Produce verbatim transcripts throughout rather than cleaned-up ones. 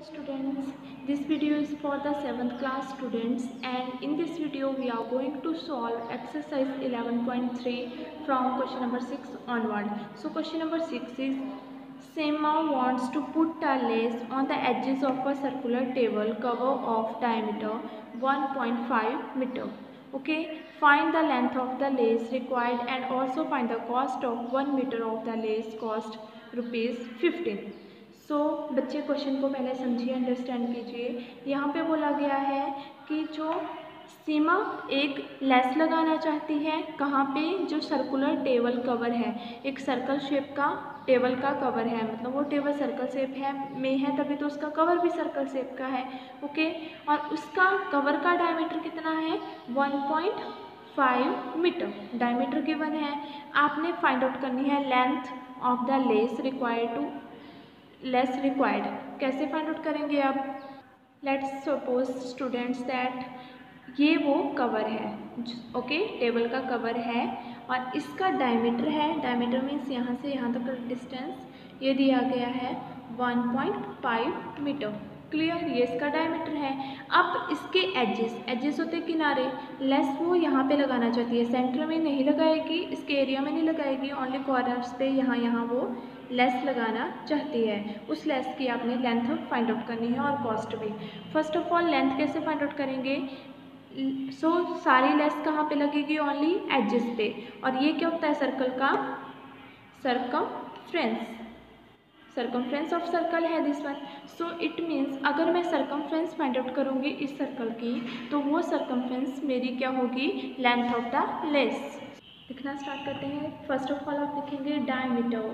Students, this video is for the seventh class students, and in this video we are going to solve exercise eleven point three from question number six onward. So question number six is, Seema wants to put a lace on the edges of a circular table cover of diameter one point five meter. Okay, find the length of the lace required and also find the cost of one meter of the lace cost rupees fifteen. So so, बच्चे question को पहले समझिए, understand कीजिए। यहाँ पे बोला गया है कि जो सीमा एक लेस लगाना चाहती है, कहाँ पे, जो सर्कुलर टेबल कवर है, एक सर्कल शेप का टेबल का कवर है, मतलब वो टेबल सर्कल शेप है में है तभी तो उसका कवर भी सर्कल शेप का है। ओके, और उसका कवर का डायमीटर कितना है, one point five metre diameter given है। आपने फाइंड आउट करनी है length of the lace required to lace required. कैसे फाइंड आउट करेंगे अब? लेट्स सपोज स्टूडेंट्स दैट ये वो कवर है, ओके, टेबल का कवर है और इसका डायमीटर है, डायमीटर मीन्स यहाँ से यहाँ तक का डिस्टेंस ये दिया गया है one point five metre. Clear, ये इसका डायमीटर है। अब इसके एजेस एजेस होते हैं किनारे, लेस वो यहाँ पे लगाना चाहती है, सेंटर में नहीं लगाएगी, इसके एरिया में नहीं लगाएगी, ओनली कॉर्नर्स पे यहाँ यहाँ वो लेस लगाना चाहती है। उस लेस की आपने लेंथ फाइंड आउट करनी है और कॉस्ट भी। फर्स्ट ऑफ ऑल लेंथ कैसे फाइंड आउट करेंगे? सो so, सारी लेस कहाँ पे लगेगी? ओनली एजेस पे। और ये क्या होता है सर्कल का? सर्कमफ्रेंस, सर्कमफ्रेंस ऑफ सर्कल है this one. So it means अगर मैं सर्कमफ्रेंस फाइंड आउट करूँगी इस सर्कल की, तो वो सर्कमफ्रेंस मेरी क्या होगी? Length of the lace. लिखना स्टार्ट करते हैं। फर्स्ट ऑफ ऑल आप लिखेंगे diameter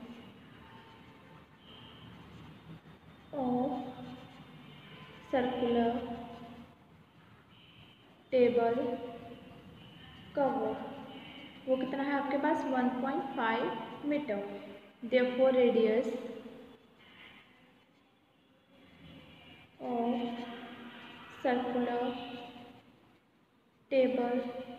of circular table cover, वो कितना है आपके पास? One point five metre. Therefore radius of circular table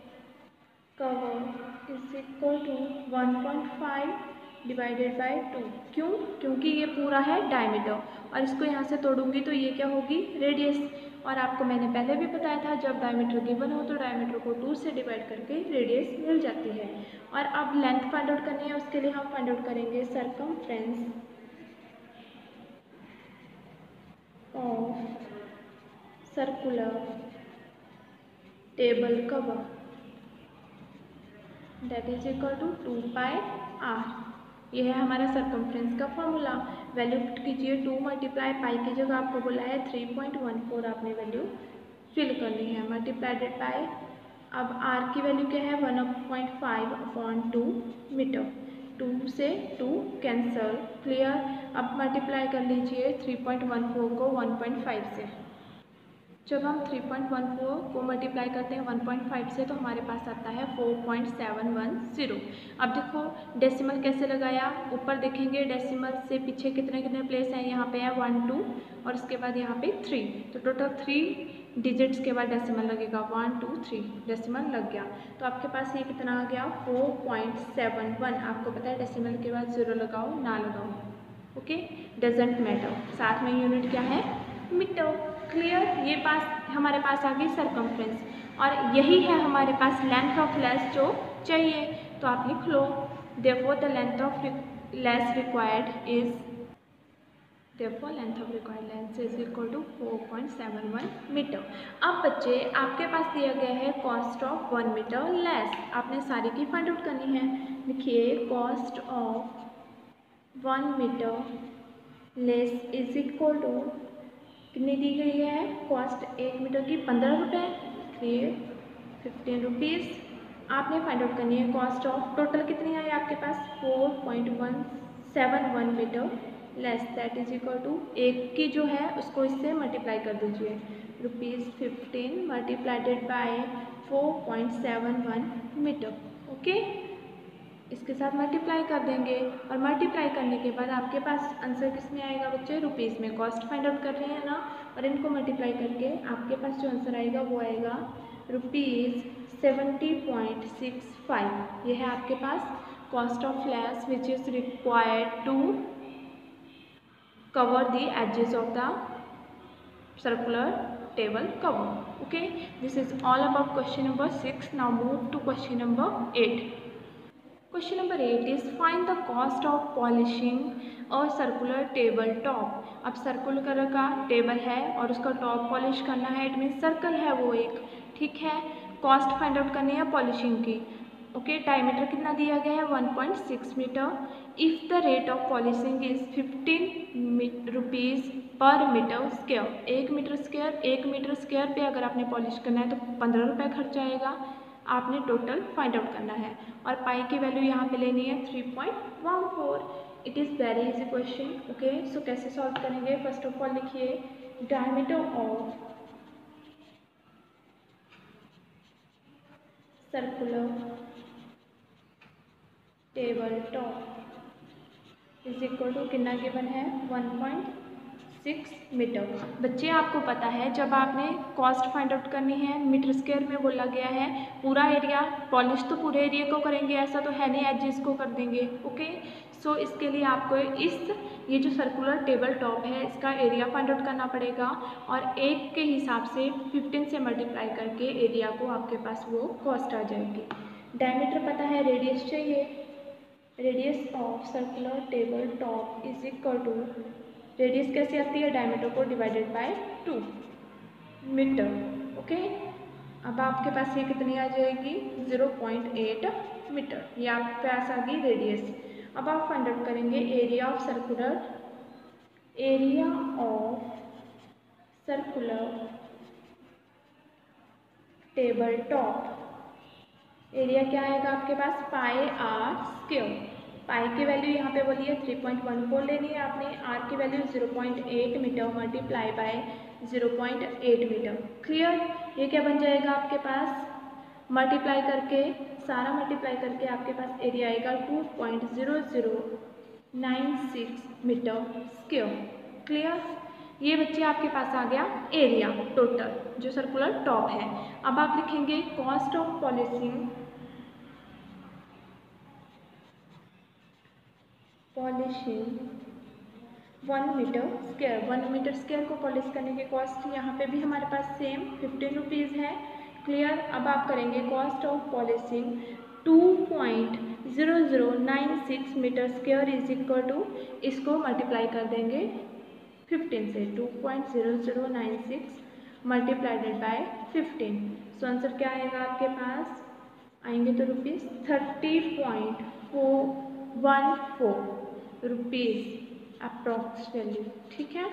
cover is equal to one point five divided by two. क्यों? क्योंकि ये पूरा है डायमीटर और इसको यहाँ से तोड़ूंगी तो ये क्या होगी? रेडियस। और आपको मैंने पहले भी बताया था जब डायमीटर गिवन हो तो डायमीटर को टू से डिवाइड करके रेडियस मिल जाती है। और अब लेंथ फाइंड आउट करनी है, उसके लिए हम फाइंड आउट करेंगे circumference of circular table cover that is equal to two pi r. ये है हमारा सर्कमफ्रेंस का फॉर्मूला। वैल्यू पुट कीजिए, टू मल्टीप्लाई पाई की जगह आपको बोला है थ्री पॉइंट वन फोर, आपने वैल्यू फिल करनी है, मल्टीप्लाइडेड बाय, अब आर की वैल्यू क्या है? One point five upon two metre. Two से टू कैंसल, क्लियर। अब मल्टीप्लाई कर लीजिए थ्री पॉइंट वन फोर को वन पॉइंट फाइव से। जब हम थ्री पॉइंट वन फोर को मल्टीप्लाई करते हैं वन पॉइंट फाइव से तो हमारे पास आता है four point seven one zero. अब देखो डेसिमल कैसे लगाया, ऊपर देखेंगे डेसिमल से पीछे कितने कितने प्लेस हैं, यहाँ पे है वन टू और इसके बाद यहाँ पे थ्री, तो टोटल थ्री डिजिट्स के बाद डेसिमल लगेगा, वन टू थ्री डेसिमल लग गया। तो आपके पास ये कितना आ गया? Four point seven one. आपको पता है डेसिमल के बाद ज़ीरो लगाओ ना लगाओ, ओके, डजेंट मैटर। साथ में यूनिट क्या है? मीटर। क्लियर, ये पास हमारे पास आ गई सर्कमफ्रेंस और यही है हमारे पास लेंथ ऑफ लेस जो चाहिए। तो आप लिख लो, therefore the length of lace required is therefore length of required length is equal to four point seven one metre. अब बच्चे आपके पास दिया गया है cost of one metre lace, आपने सारी की फाइंड आउट करनी है। लिखिए cost of one metre lace is equal to, कितनी दी गई है? कॉस्ट एक मीटर की पंद्रह रुपये, फिर फिफ्टीन रुपीज़। आपने फाइंड आउट करनी है कॉस्ट ऑफ, टोटल कितनी आई आपके पास? Four point one seven one metre lace, that is equal to, एक की जो है उसको इससे मल्टीप्लाई कर दीजिए, rupees fifteen multiplied by four point seven one metre. Okay, इसके साथ मल्टीप्लाई कर देंगे और मल्टीप्लाई करने के बाद आपके पास आंसर किस में आएगा बच्चे? रुपीज़ में। कॉस्ट फाइंड आउट कर रहे हैं ना, और इनको मल्टीप्लाई करके आपके पास जो आंसर आएगा वो आएगा rupees seventy point six five. ये है आपके पास cost of lace which is required to cover the edges of the circular table cover. Okay, this is all about question number six. Now move to question number eight. Question number eight is find the cost of polishing a circular table top. अब circular का table है और उसका top polish करना है, it mean circle है वो एक, ठीक है। कॉस्ट फाइंड आउट करनी है पॉलिशिंग की। ओके, डायमीटर कितना दिया गया है, one point six metre. If the rate of polishing is fifteen rupees per metre square, एक मीटर स्क्वायर एक मीटर स्क्वायर पे अगर आपने पॉलिश करना है तो पंद्रह रुपये खर्च आएगा। आपने टोटल फाइंड आउट करना है और पाई की वैल्यू यहाँ पे लेनी है three point one four. It is very easy question. Okay, so कैसे सॉल्व करेंगे, फर्स्ट ऑफ ऑल लिखिए diameter of circular table top is equal to कितना गिवन है, वन पॉइंट सिक्स मीटर। बच्चे आपको पता है जब आपने कॉस्ट फाइंड आउट करनी है मीटर स्क्वायर में बोला गया है, पूरा एरिया पॉलिश तो पूरे एरिया को करेंगे, ऐसा तो है नहीं एजेस को कर देंगे। ओके, सो so, इसके लिए आपको इस ये जो सर्कुलर टेबल टॉप है इसका एरिया फाइंड आउट करना पड़ेगा और एक के हिसाब से फिफ्टीन से मल्टीप्लाई करके एरिया को आपके पास वो कॉस्ट आ जाएगी। डायमीटर पता है, रेडियस चाहिए, radius of circular table top is equal to, radius कैसे आती है, डायमीटर को divided by two metre. Okay, अब आपके पास ये कितनी आ जाएगी, ज़ीरो पॉइंट एट मीटर, ये आपके पास आ गई रेडियस। अब आप फाइंड आउट करेंगे area of circular, area of circular table top, area क्या आएगा आपके पास, पाई आर स्क्वायर। पाई की वैल्यू यहाँ पे बोली है थ्री पॉइंट वन फोर लेनी है आपने, आर की value zero point eight metre multiply by zero point eight metre. Clear, ये क्या बन जाएगा आपके पास, मल्टीप्लाई करके सारा मल्टीप्लाई करके आपके पास एरिया आएगा two point zero zero nine six metre square. Clear, ये बच्चे आपके पास आ गया एरिया टोटल जो सर्कुलर टॉप है। अब आप लिखेंगे cost of polishing, polishing one metre square, one metre square को पॉलिश करने की कॉस्ट यहाँ पे भी हमारे पास सेम फिफ्टीन रुपीज़ है। क्लियर, अब आप करेंगे cost of polishing two point zero zero nine six metre square is equal to, इसको मल्टीप्लाई कर देंगे फिफ्टीन से, two point zero zero nine six multiplied by fifteen. So answer क्या आएगा आपके पास, आएंगे तो rupees thirty point four one four rupees approx value, ठीक है।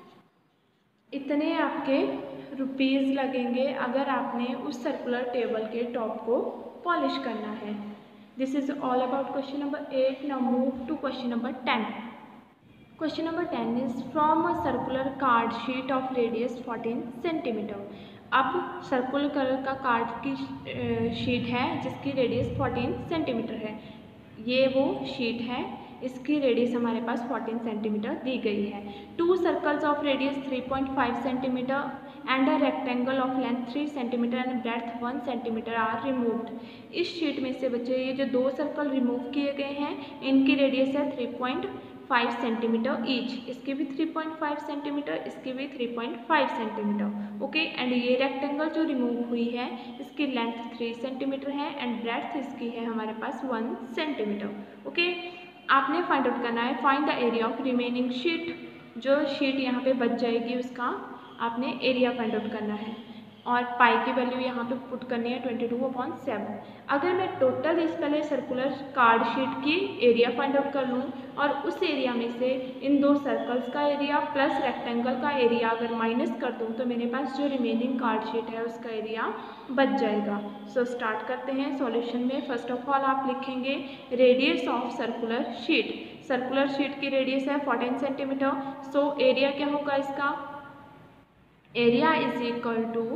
इतने आपके रुपीज़ लगेंगे अगर आपने उस सर्कुलर टेबल के टॉप को पॉलिश करना है। This is all about question number eight. Now move to question number ten. Question number ten is from a circular card sheet of radius fourteen centimetre. अब circular colour का card की sheet है जिसकी radius fourteen centimetre है, ये वो sheet है, इसकी रेडियस हमारे पास फोर्टीन सेंटीमीटर दी गई है। Two circles of radius three point five centimetre and a rectangle of length three centimetre and breadth one centimetre are removed. इस शीट में से बच्चे ये जो दो सर्कल रिमूव किए गए हैं इनकी रेडियस है three point five centimetre each, इसकी भी थ्री पॉइंट फाइव सेंटीमीटर, इसकी भी three point five centimetre. Okay, and ये रेक्टेंगल जो रिमूव हुई है इसकी लेंथ थ्री सेंटीमीटर है एंड ब्रेड्थ इसकी है हमारे पास वन सेंटीमीटर। ओके, आपने फाइंड आउट करना है find the area of remaining sheet, जो शीट यहाँ पे बच जाएगी उसका आपने एरिया फाइंड आउट करना है और पाई की वैल्यू यहाँ पे पुट करनी है ट्वेंटी टू अपॉन सेवन। अगर मैं टोटल इस पहले सर्कुलर कार्ड शीट की एरिया फाइंड आउट कर लूँ और उस एरिया में से इन दो सर्कल्स का एरिया प्लस रेक्टेंगल का एरिया अगर माइनस कर दूँ तो मेरे पास जो रिमेनिंग कार्ड शीट है उसका एरिया बच जाएगा। सो so, स्टार्ट करते हैं सॉल्यूशन में। फर्स्ट ऑफ ऑल आप लिखेंगे radius of circular sheet, circular sheet की रेडियस है फोर्टीन सेंटीमीटर। सो एरिया क्या होगा इसका, area is equal to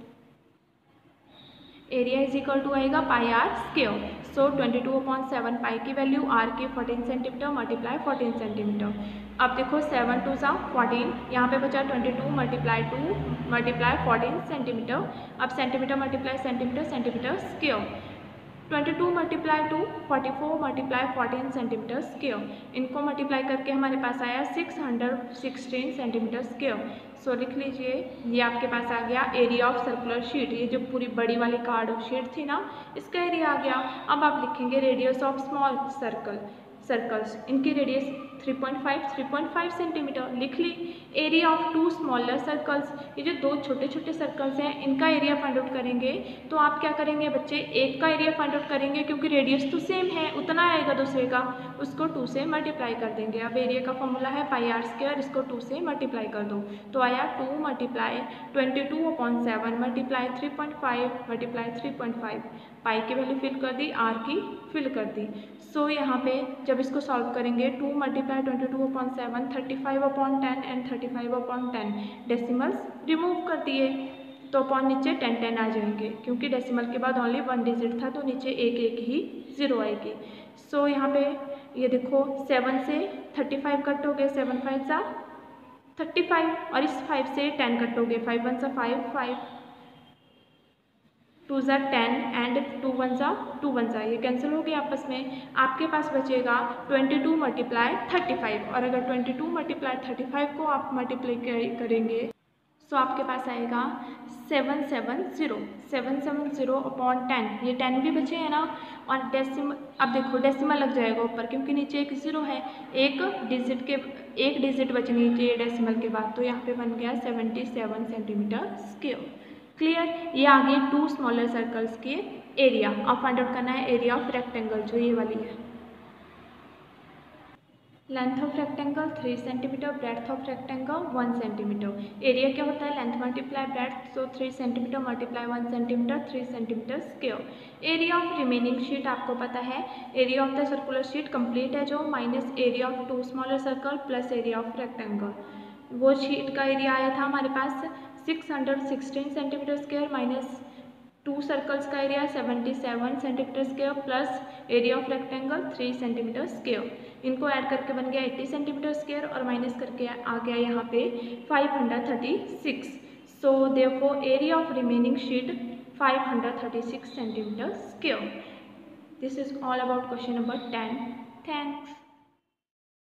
area is equal to आएगा pi r square. So twenty two upon seven pi की value r की fourteen centimetre multiply fourteen centimetre. अब देखो सेवन टू सा फोर्टीन, यहाँ पे बचा twenty two multiply two multiply fourteen centimetre. अब centimetre multiply centimetre, centimetre square. Twenty two multiply two forty four multiply fourteen centimetre square, इनको multiply करके हमारे पास आया six hundred sixteen centimetre square. So लिख लीजिए ये आपके पास आ गया एरिया ऑफ सर्कुलर शीट, ये जो पूरी बड़ी वाली कार्ड शीट थी ना इसका एरिया आ गया। अब आप लिखेंगे radius of small circle circles, इनकी radius three point five three point five centimetre लिख ली। Area of two smaller circles, ये जो दो छोटे छोटे सर्कल्स हैं इनका एरिया फाइंड आउट करेंगे। तो आप क्या करेंगे बच्चे, एक का एरिया फाइंड आउट करेंगे क्योंकि रेडियस तो सेम है, उतना आएगा दूसरे का, उसको टू से मल्टीप्लाई कर देंगे। अब एरिया का फॉर्मूला है पाई आर स्क्वायर, इसको टू से मल्टीप्लाई कर दो तो आया two multiply twenty two upon seven multiply three point five multiply three point five, pi की वैल्यू फिल कर दी, आर की फिल कर दी। सो so, यहाँ पे जब इसको सॉल्व करेंगे two multiply twenty two upon seven thirty five upon ten and thirty five upon ten, decimals remove कर दिए तो अपॉन नीचे टेन टेन आ जाएंगे, क्योंकि डेसिमल के बाद ओनली वन डिजिट था तो नीचे एक एक ही जीरो आएगी। सो so, यहाँ पे ये देखो सेवन से थर्टी फाइव कट हो गए, सेवन फाइव सा थर्टी फाइव और इस फाइव से टेन कट हो गए, फाइव वन सा फाइव फाइव टू ज़ा टेन एंड टू वन ज़ा टू वन ज़ा, ये कैंसिल हो गया आपस में। आपके पास बचेगा twenty two multiply thirty five, और अगर twenty two multiply thirty five को आप मल्टीप्लाई करेंगे तो आपके पास आएगा seven seven zero seven seven zero upon ten, ये टेन भी बचे हैं ना, और डेसिमल, अब देखो डेसिमल लग जाएगा ऊपर क्योंकि नीचे एक ज़ीरो है, एक डिजिट के एक डिजिट बचनी चाहिए डेसिमल के बाद, तो यहाँ पे बन गया seventy seven centimetre square. Clear, ये आ गई टू स्मॉलर सर्कल्स के एरिया। अब फाइंड आउट करना है एरिया ऑफ रेक्टेंगल, जो ये वाली है। Length of rectangle three centimetre, breadth of rectangle one centimetre. Area क्या होता है, length multiply breadth, so three centimetre multiply one centimetre, three centimetre square. Area of remaining sheet आपको पता है, area of the circular sheet complete है जो, minus area of two smaller circle plus area of rectangle. वो sheet का area आया था हमारे पास six hundred sixteen centimetre square, minus two circles का area seventy seven centimetre square plus area of rectangle three centimetre square, इनको add करके बन गया एट्टी सेंटीमीटर स्क्वायर और माइनस करके आ गया यहाँ पे five hundred thirty six. So therefore area of remaining sheet five hundred thirty six centimetre square. This is all about question number ten. Thanks.